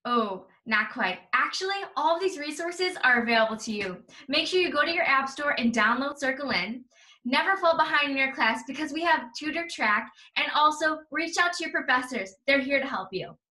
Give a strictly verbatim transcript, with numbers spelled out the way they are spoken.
Oh, not quite. Actually, all of these resources are available to you. Make sure you go to your app store and download Circle In. Never fall behind in your class because we have Tutor Track, and also reach out to your professors. They're here to help you.